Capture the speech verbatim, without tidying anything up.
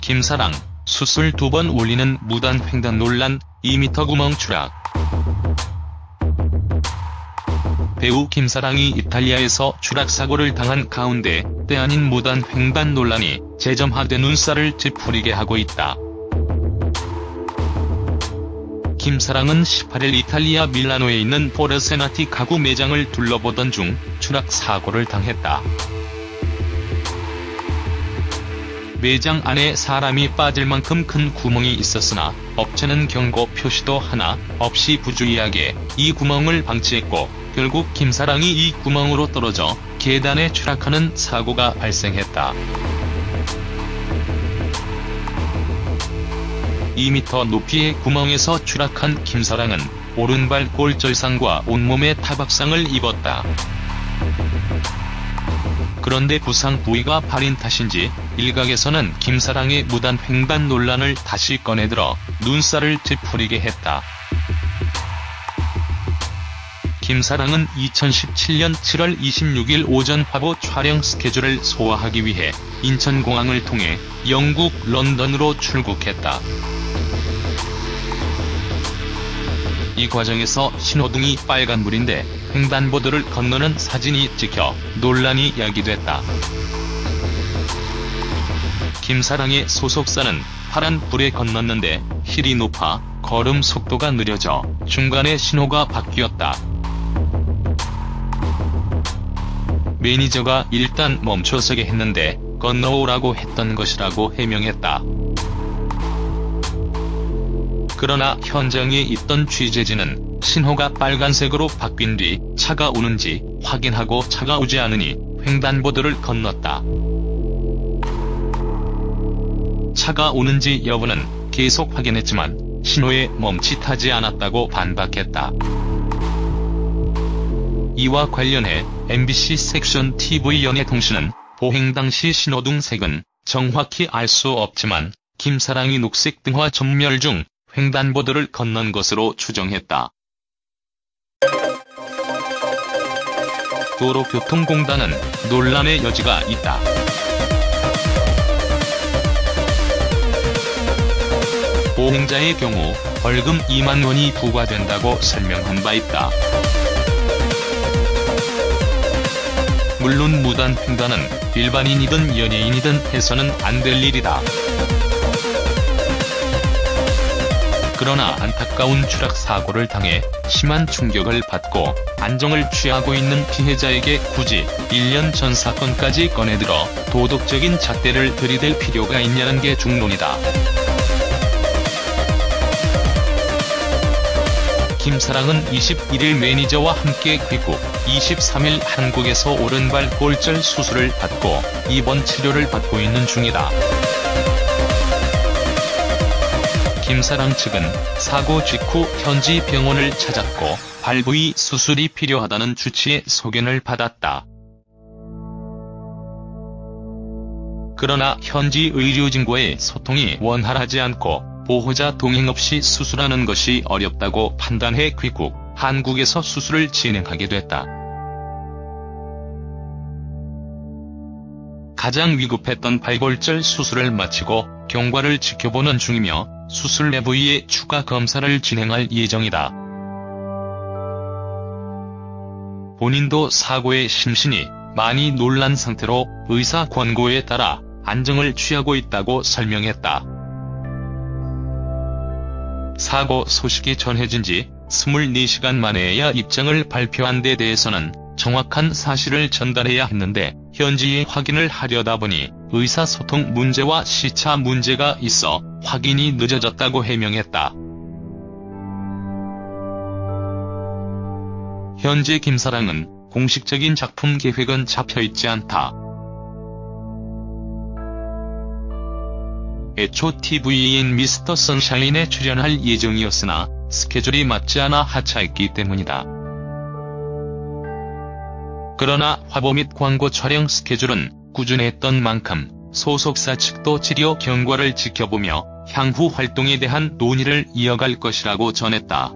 김사랑, 수술 두 번 올리는 무단 횡단 논란, 이 미터 구멍 추락. 배우 김사랑이 이탈리아에서 추락사고를 당한 가운데 때 아닌 무단 횡단 논란이 재점화돼 눈살을 찌푸리게 하고 있다. 김사랑은 십팔 일 이탈리아 밀라노에 있는 포르세나티 가구 매장을 둘러보던 중 추락사고를 당했다. 매장 안에 사람이 빠질 만큼 큰 구멍이 있었으나 업체는 경고 표시도 하나 없이 부주의하게 이 구멍을 방치했고 결국 김사랑이 이 구멍으로 떨어져 계단에 추락하는 사고가 발생했다. 이 미터 높이의 구멍에서 추락한 김사랑은 오른발 골절상과 온몸에 타박상을 입었다. 그런데 부상 부위가 발인 탓인지 일각에서는 김사랑의 무단 횡단 논란을 다시 꺼내들어 눈살을 찌푸리게 했다. 김사랑은 이천십칠 년 칠월 이십육일 오전 화보 촬영 스케줄을 소화하기 위해 인천공항을 통해 영국 런던으로 출국했다. 이 과정에서 신호등이 빨간불인데 횡단보도를 건너는 사진이 찍혀 논란이 야기됐다. 김사랑의 소속사는 파란 불에 건넜는데 힐이 높아 걸음 속도가 느려져 중간에 신호가 바뀌었다. 매니저가 일단 멈춰서게 했는데 건너오라고 했던 것이라고 해명했다. 그러나 현장에 있던 취재진은 신호가 빨간색으로 바뀐 뒤 차가 오는지 확인하고 차가 오지 않으니 횡단보도를 건넜다. 차가 오는지 여부는 계속 확인했지만 신호에 멈칫하지 않았다고 반박했다. 이와 관련해 엠비씨 섹션 티비 연예통신은 보행 당시 신호등 색은 정확히 알 수 없지만 김사랑이 녹색 등화 전멸 중 횡단보도를 건넌 것으로 추정했다. 도로교통공단은 논란의 여지가 있다. 보행자의 경우 벌금 이만 원이 부과된다고 설명한 바 있다. 물론 무단 횡단은 일반인이든 연예인이든 해서는 안 될 일이다. 그러나 안타까운 추락사고를 당해 심한 충격을 받고 안정을 취하고 있는 피해자에게 굳이 일 년 전 사건까지 꺼내들어 도덕적인 잣대를 들이댈 필요가 있냐는 게 중론이다. 김사랑은 이십일일 매니저와 함께 귀국, 이십삼일 한국에서 오른발 골절 수술을 받고 입원 치료를 받고 있는 중이다. 김사랑 측은 사고 직후 현지 병원을 찾았고 발 부위 수술이 필요하다는 주치의 소견을 받았다. 그러나 현지 의료진과의 소통이 원활하지 않고 보호자 동행 없이 수술하는 것이 어렵다고 판단해 귀국, 한국에서 수술을 진행하게 됐다. 가장 위급했던 발골절 수술을 마치고 경과를 지켜보는 중이며 수술 내 부위의 추가 검사를 진행할 예정이다. 본인도 사고에 심신이 많이 놀란 상태로 의사 권고에 따라 안정을 취하고 있다고 설명했다. 사고 소식이 전해진 지 이십사 시간 만에야 입장을 발표한 데 대해서는 정확한 사실을 전달해야 했는데 현지에 확인을 하려다 보니 의사소통 문제와 시차 문제가 있어 확인이 늦어졌다고 해명했다. 현재 김사랑은 공식적인 작품 계획은 잡혀있지 않다. 애초 티비인 미스터 선샤인에 출연할 예정이었으나 스케줄이 맞지 않아 하차했기 때문이다. 그러나 화보 및 광고 촬영 스케줄은 꾸준했던 만큼 소속사 측도 치료 경과를 지켜보며 향후 활동에 대한 논의를 이어갈 것이라고 전했다.